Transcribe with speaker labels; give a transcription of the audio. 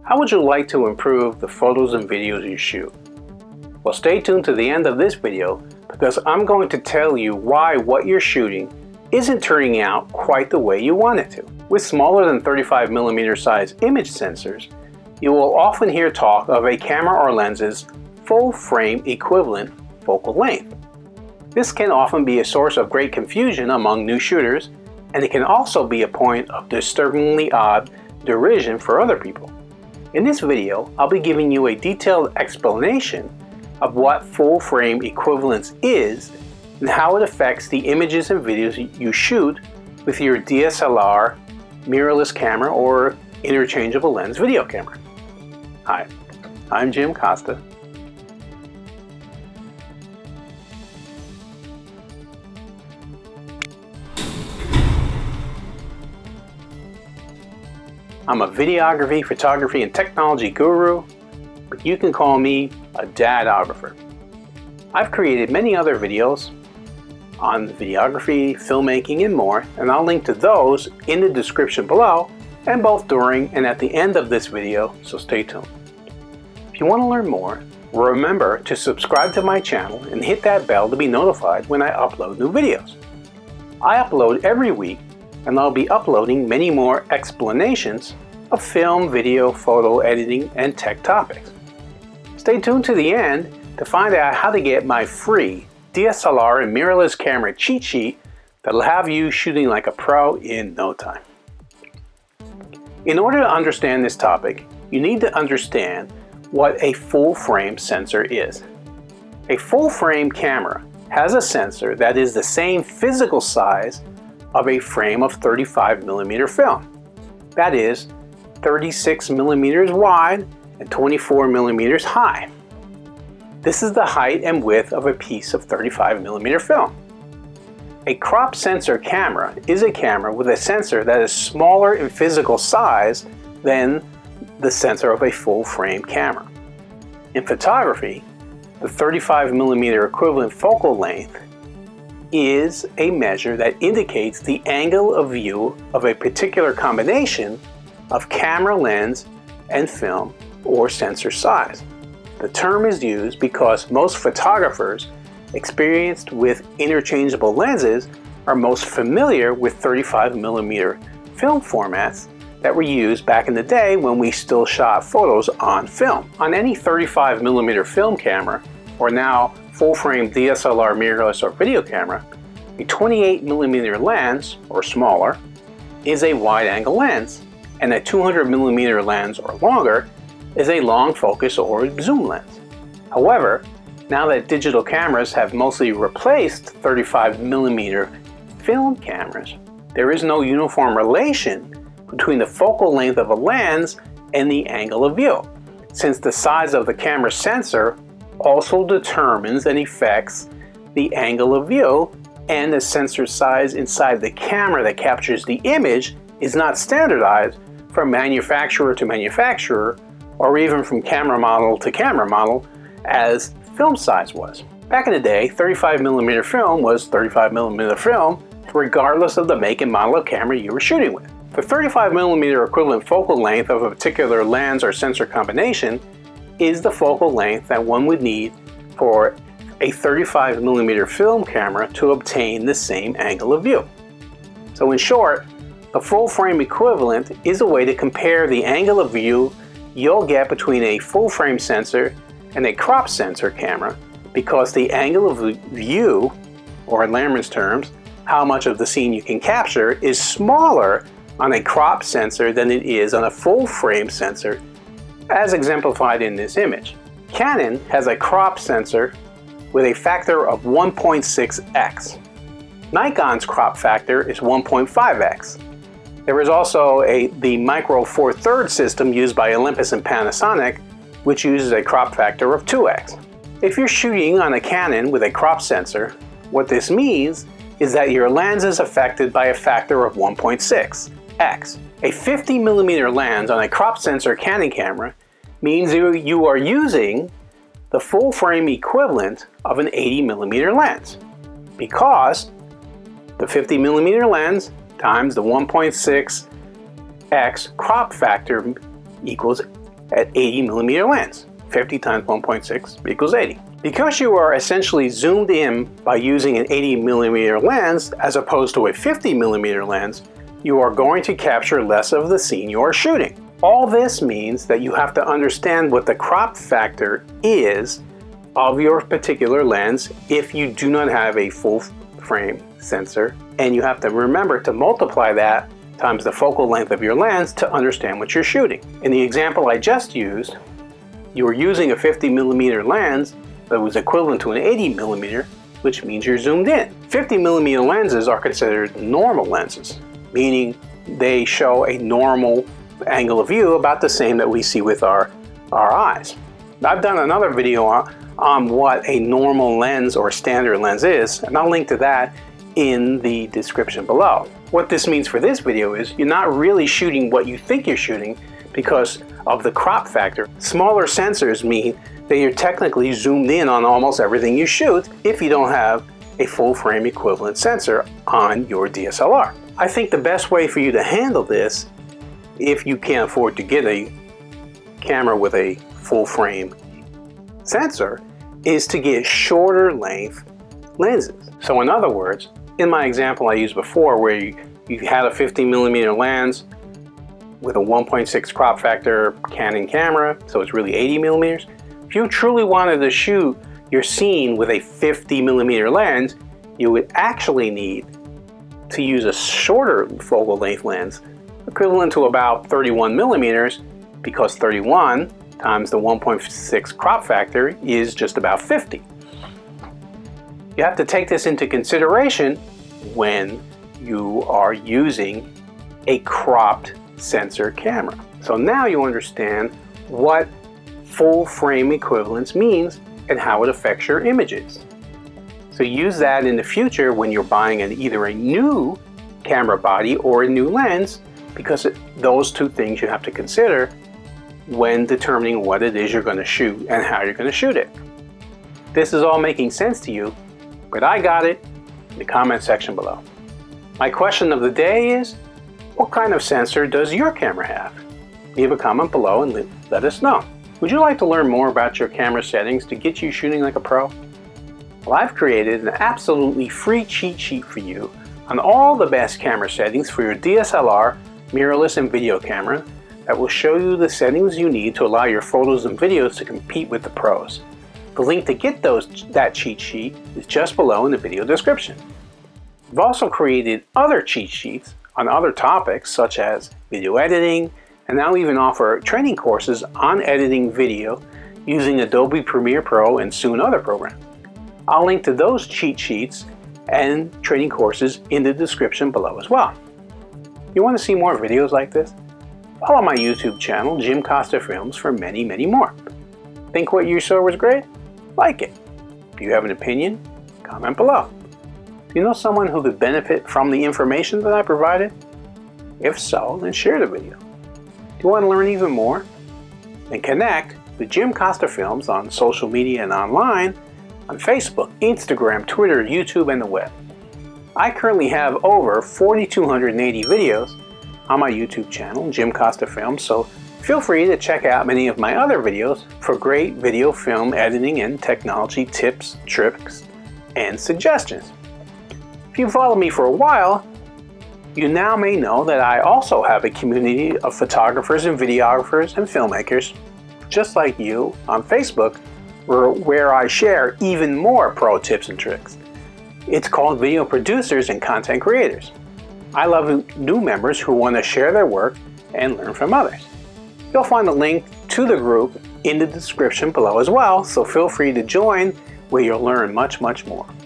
Speaker 1: How would you like to improve the photos and videos you shoot? Well, stay tuned to the end of this video because I'm going to tell you why what you're shooting isn't turning out quite the way you want it to. With smaller than 35mm size image sensors, you will often hear talk of a camera or lens's full frame equivalent focal length. This can often be a source of great confusion among new shooters, and it can also be a point of disturbingly odd derision for other people. In this video, I'll be giving you a detailed explanation of what full frame equivalence is and how it affects the images and videos you shoot with your DSLR, mirrorless camera, or interchangeable lens video camera. Hi, I'm Jim Costa. I'm a videography, photography, and technology guru, but you can call me a dadographer. I've created many other videos on videography, filmmaking, and more, and I'll link to those in the description below and both during and at the end of this video, so stay tuned. If you want to learn more, remember to subscribe to my channel and hit that bell to be notified when I upload new videos. I upload every week, and I'll be uploading many more explanations of film, video, photo editing, and tech topics. Stay tuned to the end to find out how to get my free DSLR and mirrorless camera cheat sheet that'll have you shooting like a pro in no time. In order to understand this topic, you need to understand what a full frame sensor is. A full frame camera has a sensor that is the same physical size of a frame of 35mm film. That is 36mm wide and 24mm high. This is the height and width of a piece of 35mm film. A crop sensor camera is a camera with a sensor that is smaller in physical size than the sensor of a full frame camera. In photography, the 35mm equivalent focal length is a measure that indicates the angle of view of a particular combination of camera lens and film or sensor size. The term is used because most photographers experienced with interchangeable lenses are most familiar with 35mm film formats that were used back in the day when we still shot photos on film. On any 35mm film camera, or now full-frame DSLR, mirrorless, or video camera, a 28mm lens, or smaller, is a wide-angle lens, and a 200mm lens or longer is a long focus or zoom lens. However, now that digital cameras have mostly replaced 35mm film cameras, there is no uniform relation between the focal length of a lens and the angle of view, since the size of the camera sensor also determines and affects the angle of view, and the sensor size inside the camera that captures the image is not standardized from manufacturer to manufacturer, or even from camera model to camera model as film size was. Back in the day, 35mm film was 35mm film regardless of the make and model of camera you were shooting with. The 35mm equivalent focal length of a particular lens or sensor combination is the focal length that one would need for a 35mm film camera to obtain the same angle of view. So in short, the full frame equivalent is a way to compare the angle of view you'll get between a full frame sensor and a crop sensor camera, because the angle of view, or in layman's terms, how much of the scene you can capture, is smaller on a crop sensor than it is on a full frame sensor, as exemplified in this image. Canon has a crop sensor with a factor of 1.6x. Nikon's crop factor is 1.5x. There is also the Micro Four Thirds system used by Olympus and Panasonic, which uses a crop factor of 2x. If you're shooting on a Canon with a crop sensor, what this means is that your lens is affected by a factor of 1.6x. A 50mm lens on a crop sensor Canon camera means you are using the full frame equivalent of an 80mm lens, because the 50mm lens times the 1.6x crop factor equals at 80mm lens. 50 times 1.6 equals 80. Because you are essentially zoomed in by using an 80mm lens as opposed to a 50mm lens, you are going to capture less of the scene you are shooting. All this means that you have to understand what the crop factor is of your particular lens if you do not have a full frame sensor, and you have to remember to multiply that times the focal length of your lens to understand what you're shooting. In the example I just used, you were using a 50mm lens that was equivalent to an 80mm, which means you're zoomed in. 50mm lenses are considered normal lenses, meaning they show a normal angle of view about the same that we see with our eyes. I've done another video on what a normal lens or standard lens is, and I'll link to that in the description below. What this means for this video is you're not really shooting what you think you're shooting because of the crop factor. Smaller sensors mean that you're technically zoomed in on almost everything you shoot if you don't have a full frame equivalent sensor on your DSLR. I think the best way for you to handle this, if you can't afford to get a camera with a full frame sensor, is to get shorter length lenses. So in other words, in my example I used before where you had a 50mm lens with a 1.6 crop factor Canon camera, so it's really 80mm. If you truly wanted to shoot your scene with a 50mm lens, you would actually need to use a shorter focal length lens equivalent to about 31mm, because 31 times the 1.6 crop factor is just about 50. You have to take this into consideration when you are using a cropped sensor camera. So now you understand what full frame equivalence means and how it affects your images. So use that in the future when you're buying either a new camera body or a new lens, because those two things you have to consider when determining what it is you're going to shoot and how you're going to shoot it. This is all making sense to you, but I got it in the comment section below. My question of the day is, what kind of sensor does your camera have? Leave a comment below and let us know. Would you like to learn more about your camera settings to get you shooting like a pro? Well, I've created an absolutely free cheat sheet for you on all the best camera settings for your DSLR, mirrorless, and video camera that will show you the settings you need to allow your photos and videos to compete with the pros. The link to get that cheat sheet is just below in the video description. I've also created other cheat sheets on other topics such as video editing, and now even offer training courses on editing video using Adobe Premiere Pro and soon other programs. I'll link to those cheat sheets and training courses in the description below as well. You want to see more videos like this? Follow my YouTube channel, Jim Costa Films, for many, many more. Think what you saw was great? Like it. If you have an opinion, comment below. Do you know someone who could benefit from the information that I provided? If so, then share the video. Do you want to learn even more? Then connect with Jim Costa Films on social media and online on Facebook, Instagram, Twitter, YouTube, and the web. I currently have over 4,280 videos on my YouTube channel, Jim Costa Films, so feel free to check out many of my other videos for great video film editing and technology tips, tricks, and suggestions. If you follow me for a while, you now may know that I also have a community of photographers and videographers and filmmakers, just like you, on Facebook, where I share even more pro tips and tricks. It's called Video Producers and Content Creators. I love new members who want to share their work and learn from others. You'll find a link to the group in the description below as well, so feel free to join where you'll learn much, much more.